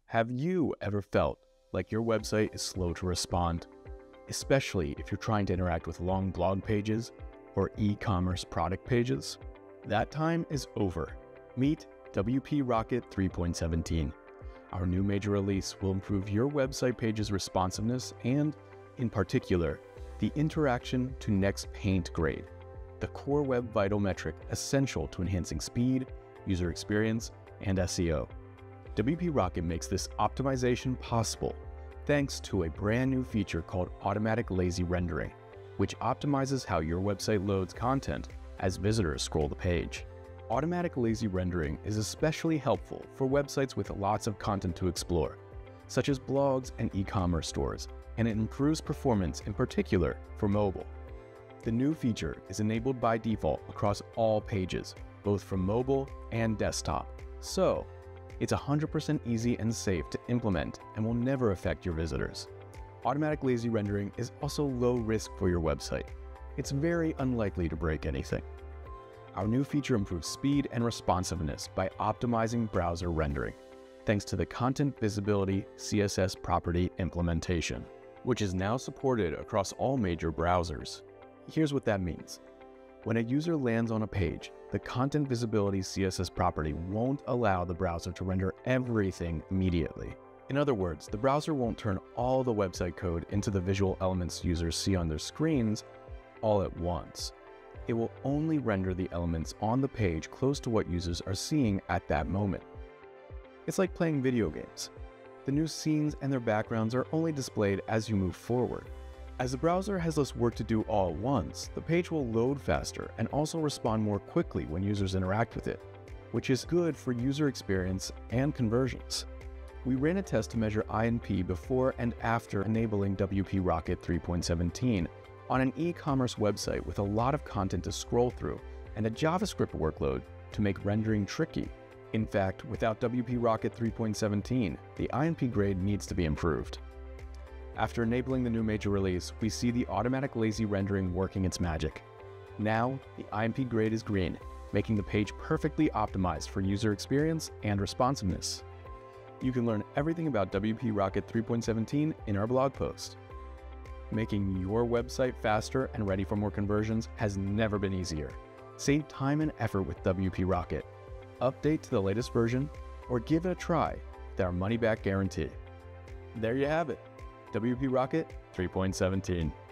Have you ever felt like your website is slow to respond, especially if you're trying to interact with long blog pages or e-commerce product pages? That time is over. Meet WP Rocket 3.17. Our new major release will improve your website page's responsiveness and, in particular, the interaction to next paint grade, the core web vital metric essential to enhancing speed, user experience, and SEO. WP Rocket makes this optimization possible thanks to a brand new feature called Automatic Lazy Rendering, which optimizes how your website loads content as visitors scroll the page. Automatic Lazy Rendering is especially helpful for websites with lots of content to explore, such as blogs and e-commerce stores, and it improves performance in particular for mobile. The new feature is enabled by default across all pages, both from mobile and desktop, so it's 100% easy and safe to implement and will never affect your visitors. Automatic Lazy Rendering is also low risk for your website. It's very unlikely to break anything. Our new feature improves speed and responsiveness by optimizing browser rendering, thanks to the Content Visibility CSS property implementation, which is now supported across all major browsers. Here's what that means. When a user lands on a page, the Content Visibility CSS property won't allow the browser to render everything immediately. In other words, the browser won't turn all the website code into the visual elements users see on their screens all at once. It will only render the elements on the page close to what users are seeing at that moment. It's like playing video games. The new scenes and their backgrounds are only displayed as you move forward. As the browser has less work to do all at once, the page will load faster and also respond more quickly when users interact with it, which is good for user experience and conversions. We ran a test to measure INP before and after enabling WP Rocket 3.17 on an e-commerce website with a lot of content to scroll through and a JavaScript workload to make rendering tricky. In fact, without WP Rocket 3.17, the INP grade needs to be improved. After enabling the new major release, we see the Automatic Lazy Rendering working its magic. Now, the INP grade is green, making the page perfectly optimized for user experience and responsiveness. You can learn everything about WP Rocket 3.17 in our blog post. Making your website faster and ready for more conversions has never been easier. Save time and effort with WP Rocket. Update to the latest version or give it a try with our money-back guarantee. There you have it. WP Rocket 3.17.